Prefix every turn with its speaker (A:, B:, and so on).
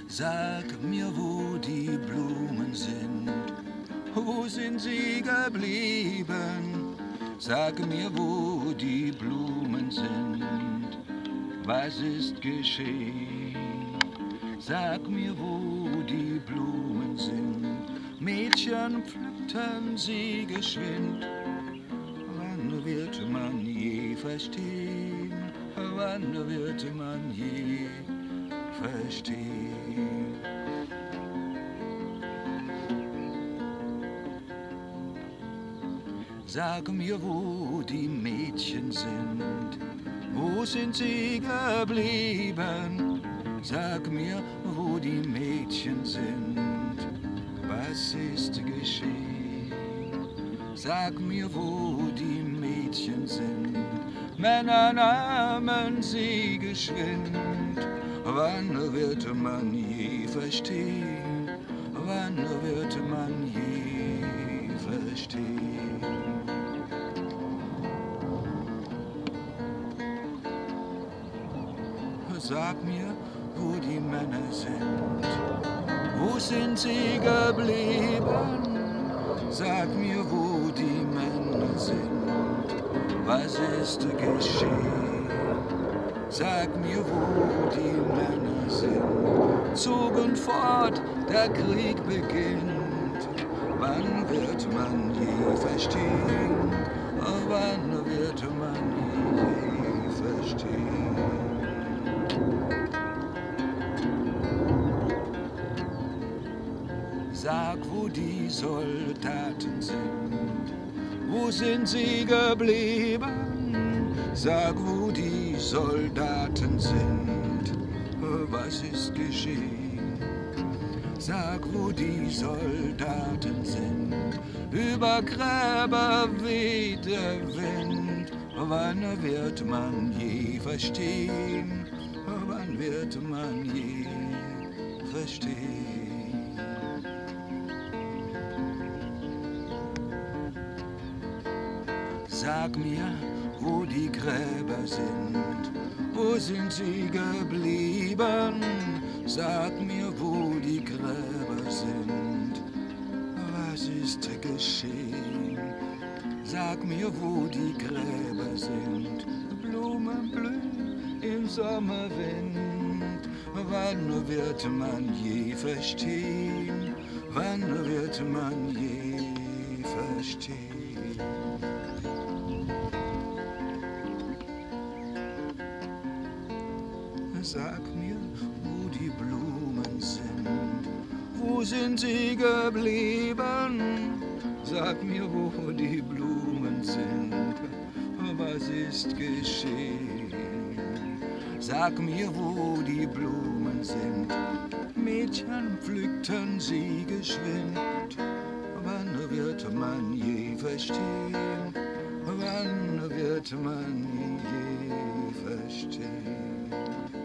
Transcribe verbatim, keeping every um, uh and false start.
A: Sag mir, wo die Blumen sind, wo sind sie geblieben? Sag mir, wo die Blumen sind, was ist geschehen? Sag mir, wo die Blumen sind, Mädchen pflückten sie geschwind. Wann wird man je verstehen? Wann wird man je verstehen? Sag mir, wo die Mädchen sind, wo sind sie geblieben? Sag mir, wo die Mädchen sind, was ist geschehen? Sag mir, wo die Mädchen sind, Männer nahmen sie geschwind. Wann wird man je verstehen? Wann wird man je verstehen? Sag mir, wo die Männer sind, wo sind sie geblieben? Sag mir, wo die Männer sind, was ist geschehen? Sag mir, wo die Männer sind, zogen fort, der Krieg beginnt. Wann wird man je verstehen? Wann wird man je verstehen? Sag, wo die Soldaten sind, wo sind sie geblieben? Sag, wo die Soldaten sind, was ist geschehen? Sag, wo die Soldaten sind, über Gräber weht der Wind. Wann wird man je verstehen? Wann wird man je verstehen? Sag mir, wo die Gräber sind, wo sind sie geblieben? Sag mir, wo die Gräber sind, was ist geschehen? Sag mir, wo die Gräber sind, Blumen blühen im Sommerwind. Wann wird man je verstehen? Wann wird man je verstehen? Sag mir, wo die Blumen sind, wo sind sie geblieben? Sag mir, wo die Blumen sind, was ist geschehen? Sag mir, wo die Blumen sind, Mädchen pflückten sie geschwind. Wann wird man je verstehen? Wann wird man je verstehen?